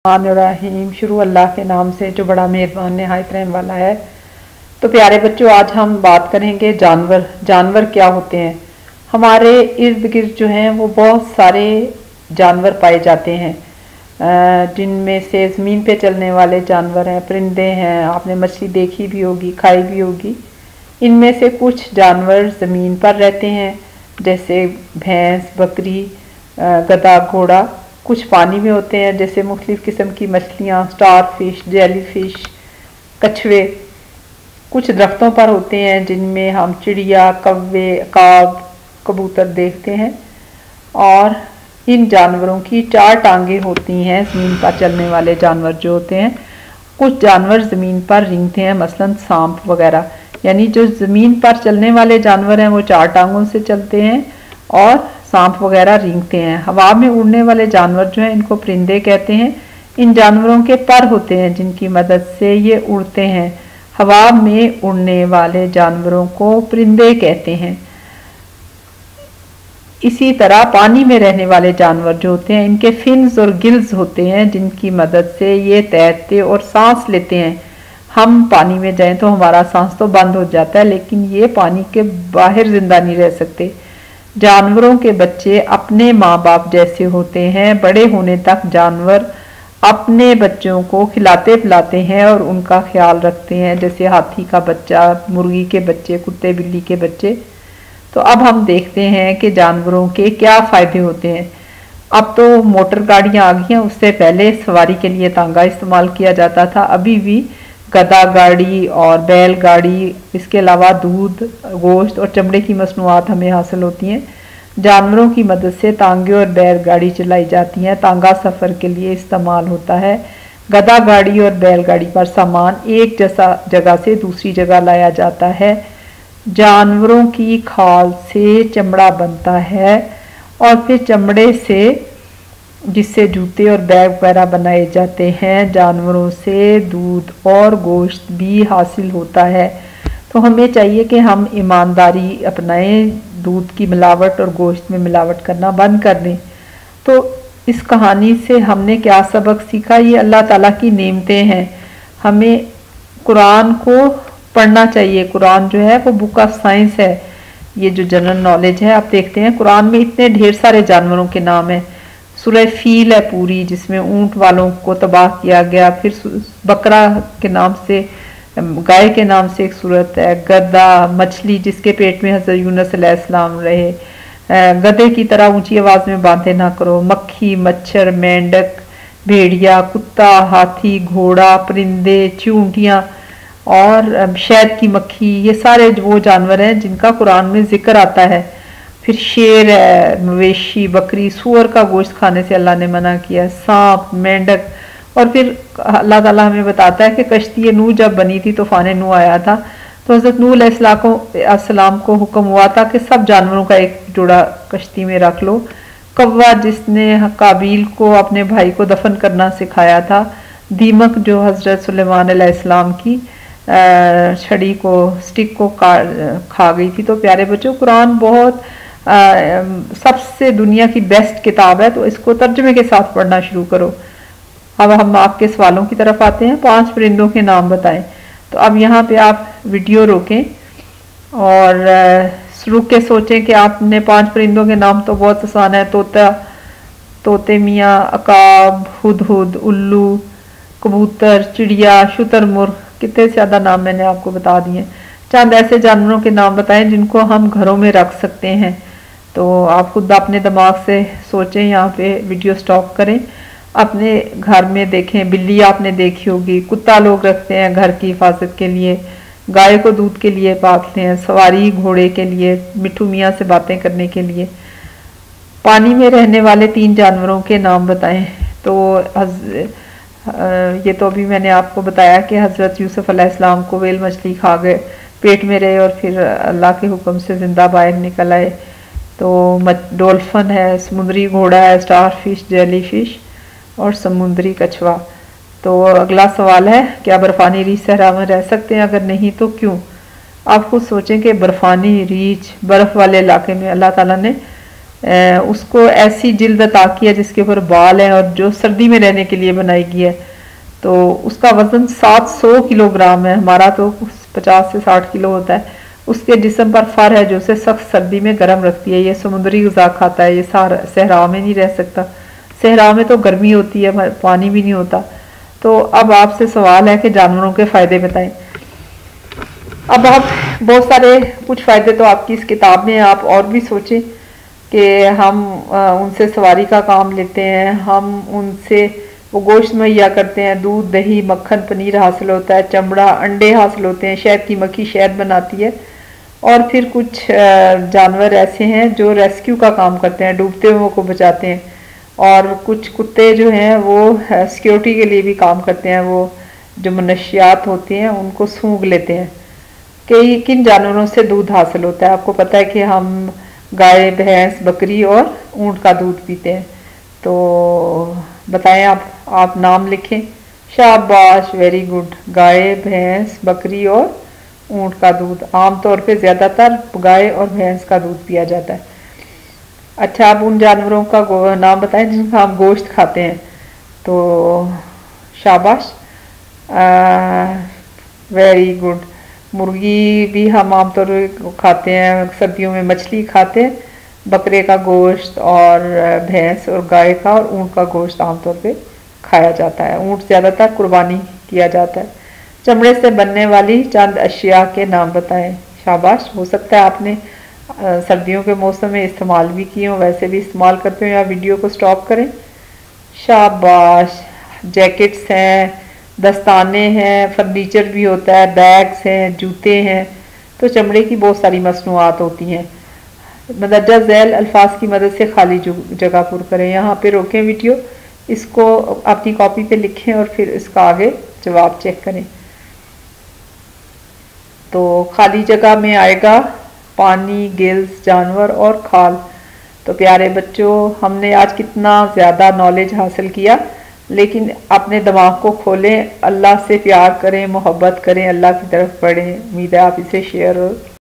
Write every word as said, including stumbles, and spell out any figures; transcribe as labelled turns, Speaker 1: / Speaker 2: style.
Speaker 1: الرحیم شروع اللہ کے نام سے جو بڑا مہربان نہایت رحم والا ہے۔ تو پیارے بچوں، آج ہم بات کریں گے جانور جانور کیا ہوتے ہیں۔ ہمارے ارد گرد جو ہیں وہ بہت سارے جانور پائے جاتے ہیں، جن میں سے زمین پہ چلنے والے جانور ہیں، پرندے ہیں، آپ نے مچھلی دیکھی بھی ہوگی، کھائی بھی ہوگی۔ ان میں سے کچھ جانور زمین پر رہتے ہیں جیسے بھینس، بکری، گدھا، گھوڑا۔ کچھ پانی میں ہوتے ہیں جیسے مختلف قسم کی مچھلیاں، سٹار فش، جیلی فش، کچھوے۔ کچھ درختوں پر ہوتے ہیں جن میں ہم چڑیا، کوے، عقاب، کبوتر دیکھتے ہیں۔ اور ان جانوروں کی چار ٹانگیں ہوتی ہیں، زمین پر چلنے والے جانور جو ہوتے ہیں۔ کچھ جانور زمین پر رینگتے ہیں، مثلا سانپ وغیرہ۔ یعنی جو زمین پر چلنے والے جانور ہیں وہ چار ٹانگوں سے چلتے ہیں اور سانپ وغیرہ رینگتے ہیں۔ ہوا میں اڑنے والے جانور جو ہیں ان کو پرندے کہتے ہیں۔ ان جانوروں کے پر ہوتے ہیں جن کی مدد سے یہ اڑتے ہیں۔ ہوا میں اڑنے والے جانوروں کو پرندے کہتے ہیں۔ اسی طرح پانی میں رہنے والے جانور جو ہوتے ہیں ان کے فنز اور گلز ہوتے ہیں جن کی مدد سے یہ تیرتے اور سانس لیتے ہیں۔ ہم پانی میں جائیں تو ہمارا سانس تو بند ہو جاتا ہے، لیکن یہ پانی کے باہر زندہ نہیں رہ سکتے۔ جانوروں کے بچے اپنے ماں باپ جیسے ہوتے ہیں۔ بڑے ہونے تک جانور اپنے بچوں کو کھلاتے پلاتے ہیں اور ان کا خیال رکھتے ہیں، جیسے ہاتھی کا بچہ، مرغی کے بچے، کتے بلی کے بچے۔ تو اب ہم دیکھتے ہیں کہ جانوروں کے کیا فائدے ہوتے ہیں۔ اب تو موٹر گاڑیاں آ گئی ہیں، اس سے پہلے سواری کے لیے تانگا استعمال کیا جاتا تھا۔ ابھی بھی گدھا گاڑی اور بیل گاڑی، اس کے علاوہ دودھ، گوشت اور چمڑے کی مصنوعات ہمیں حاصل ہوتی ہیں۔ جانوروں کی مدد سے تانگے اور بیل گاڑی چلائی جاتی ہیں۔ تانگا سفر کے لیے استعمال ہوتا ہے۔ گدھا گاڑی اور بیل گاڑی پر سامان ایک جیسا جگہ سے دوسری جگہ لایا جاتا ہے۔ جانوروں کی کھال سے چمڑا بنتا ہے اور پھر چمڑے سے جس سے جوتے اور بیگ وغیرہ بنائے جاتے ہیں۔ جانوروں سے دودھ اور گوشت بھی حاصل ہوتا ہے۔ تو ہمیں چاہیے کہ ہم ایمانداری اپنائیں، دودھ کی ملاوٹ اور گوشت میں ملاوٹ کرنا بند کر دیں۔ تو اس کہانی سے ہم نے کیا سبق سیکھا؟ یہ اللہ تعالیٰ کی نعمتیں ہیں۔ ہمیں قرآن کو پڑھنا چاہیے۔ قرآن جو ہے وہ بک آف سائنس ہے، یہ جو جنرل نالج ہے۔ آپ دیکھتے ہیں قرآن میں اتنے ڈھیر سارے جانوروں کے نام ہیں۔ سورہ فیل ہے پوری، جس میں اونٹ والوں کو تباہ کیا گیا۔ پھر بکرا کے نام سے، گائے کے نام سے ایک صورت ہے۔ گدھا، مچھلی جس کے پیٹ میں حضرت یونس علیہ السلام رہے۔ گدھے کی طرح اونچی آواز میں باتیں نہ کرو۔ مکھی، مچھر، مینڈک، بھیڑیا، کتا، ہاتھی، گھوڑا، پرندے، چونٹیاں اور شہد کی مکھی، یہ سارے وہ جانور ہیں جن کا قرآن میں ذکر آتا ہے۔ پھر شیر ہے، مویشی، بکری، سور کا گوشت کھانے سے اللہ نے منع کیا ہے۔ سانپ، مینڈک، اور پھر اللہ تعالیٰ ہمیں بتاتا ہے کہ کشتی نوح جب بنی تھی، طوفان نوح آیا تھا، تو حضرت نوح علیہ السلام کو حکم ہوا تھا کہ سب جانوروں کا ایک جوڑا کشتی میں رکھ لو۔ کوا جس نے قابیل کو اپنے بھائی کو دفن کرنا سکھایا تھا۔ دیمک جو حضرت سلیمان علیہ السلام کی چھڑی کو، سٹک کو کھا گئی تھی۔ تو پیارے بچوں، قرآن بہت سب سے دنیا کی بیسٹ کتاب ہے، تو اس کو ترجمے کے ساتھ پڑھنا شروع کرو۔ اب ہم آپ کے سوالوں کی طرف آتے ہیں۔ پانچ پرندوں کے نام بتائیں۔ تو اب یہاں پہ آپ ویڈیو روکیں اور رک کے سوچیں کہ آپ نے پانچ پرندوں کے نام تو بہت آسان ہے۔ طوطا، طوطے میاں، عقاب، ہدہد، الو، کبوتر، چڑیا، شتر مرغ، کتنے زیادہ نام میں نے آپ کو بتا دیے۔ چند ایسے جانوروں کے نام بتائیں جن کو ہم گھروں میں رکھ سکتے ہیں۔ تو آپ خود اپنے دماغ سے سوچیں، یہاں پہ ویڈیو سٹاپ کریں، اپنے گھر میں دیکھیں۔ بلی آپ نے دیکھی ہوگی، کتا لوگ رکھتے ہیں گھر کی حفاظت کے لیے، گائے کو دودھ کے لیے پالتے ہیں، سواری گھوڑے کے لیے، مٹھو میاں سے باتیں کرنے کے لیے۔ پانی میں رہنے والے تین جانوروں کے نام بتائیں۔ تو یہ تو ابھی میں نے آپ کو بتایا کہ حضرت یوسف علیہ السلام کو ویل مچھلی کھا گئے، پیٹ میں رہے اور پھر اللہ کے حکم سے زندہ باہر نکل آئے۔ تو ڈولفن ہے، سمندری گھوڑا ہے، سٹار فش، جیلی فش اور سمندری کچھوا۔ تو اگلا سوال ہے، کیا برفانی ریچھ صحرا میں رہ سکتے ہیں؟ اگر نہیں تو کیوں؟ آپ خود سوچیں کہ برفانی ریچھ، برف والے علاقے میں اللہ تعالیٰ نے اس کو ایسی جلد عطا کی ہے جس کے اوپر بال ہیں اور جو سردی میں رہنے کے لیے بنائی گئی ہے. تو اس کا وزن سات سو کلو گرام ہے، ہمارا تو پچاس سے ساٹھ کلو ہوتا ہے. اس کے جسم پر فر ہے جو اسے سخت سردی میں گرم رکھتی ہے. یہ سمندری غذا کھاتا ہے، یہ صحرا میں نہیں رہ سکتا. صحرا میں تو گرمی ہوتی ہے، پانی بھی نہیں ہوتا. تو اب آپ سے سوال ہے کہ جانوروں کے فائدے بتائیں. اب آپ بہت سارے کچھ فائدے تو آپ کی اس کتاب میں، آپ اور بھی سوچیں کہ ہم ان سے سواری کا کام لیتے ہیں، ہم ان سے وہ گوشت مہیا کرتے ہیں، دودھ دہی مکھن پنیر حاصل ہوتا ہے، چمڑا انڈے حاصل ہوتے ہیں، شہد کی مکھی شہد بناتی ہے. اور پھر کچھ جانور ایسے ہیں جو ریسکیو کا کام کرتے ہیں، ڈوبتے ہوئے کو بچاتے ہیں. اور کچھ کتے جو ہیں وہ سیکیورٹی کے لیے بھی کام کرتے ہیں، وہ جو منشیات ہوتے ہیں ان کو سونگھ لیتے ہیں. کئی کن جانوروں سے دودھ حاصل ہوتا ہے؟ آپ کو پتہ ہے کہ ہم گائے بھینس بکری اور اونٹ کا دودھ پیتے ہیں. تو بتائیں آپ آپ نام لکھیں. شاباش، ویری گڈ. گائے بھینس بکری اور اونٹ کا دودھ. عام طور پہ زیادہ تر گائے اور بھینس کا دودھ پیا جاتا ہے. اچھا، آپ ان جانوروں کا نام بتائیں جن کا ہم گوشت کھاتے ہیں. تو شاباش، ویری گڈ. مرغی بھی ہم عام طور پہ کھاتے ہیں، سردیوں میں مچھلی کھاتے ہیں. بکرے کا گوشت اور بھینس اور گائے کا اور اونٹ کا گوشت عام طور پہ کھایا جاتا ہے. اونٹ زیادہ تر قربانی کیا جاتا ہے. چمڑے سے بننے والی چند اشیاء کے نام بتائیں. شاباش. ہو سکتا ہے آپ نے سردیوں کے موسم میں استعمال بھی کیے ہوں، ویسے بھی استعمال کرتے ہوں. یا ویڈیو کو سٹاپ کریں. شاباش. جیکٹس ہیں، دستانے ہیں، فرنیچر بھی ہوتا ہے، بیگز ہیں، جوتے ہیں. تو چمڑے کی بہت ساری مصنوعات ہوتی ہیں. مندرجہ ذیل الفاظ کی مدد سے خالی جگہ پر کریں. یہاں پہ روکیں ویڈیو، اس کو اپنی کاپی پہ لکھیں اور پھر اس کا آگے جواب چیک کریں. تو خالی جگہ میں آئے گا پانی، گلز، جانور اور کھال. تو پیارے بچوں، ہم نے آج کتنا زیادہ نالج حاصل کیا، لیکن اپنے دماغ کو کھولیں، اللہ سے پیار کریں، محبت کریں، اللہ کی طرف پڑھیں. امید ہے آپ اسے شیئر اور